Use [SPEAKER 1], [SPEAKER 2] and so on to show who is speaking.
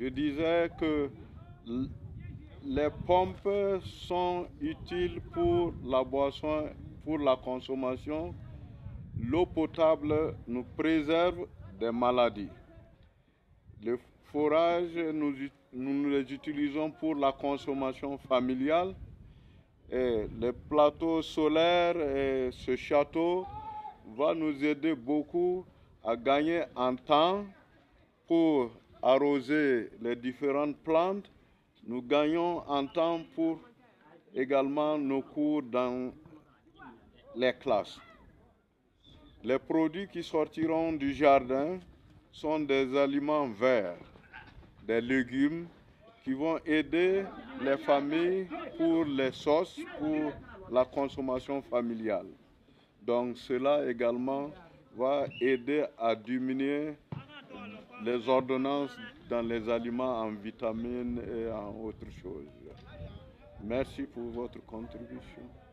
[SPEAKER 1] Je disais que les pompes sont utiles pour la boisson, pour la consommation. L'eau potable nous préserve des maladies. Le forage, nous les utilisons pour la consommation familiale. Et les plateaux solaires et ce château va nous aider beaucoup à gagner en temps pour arroser les différentes plantes. Nous gagnons en temps pour également nos cours dans les classes. Les produits qui sortiront du jardin sont des aliments verts, des légumes qui vont aider les familles pour les sauces, pour la consommation familiale. Donc cela également va aider à diminuer les ordonnances dans les aliments en vitamines et en autres choses. Merci pour votre contribution.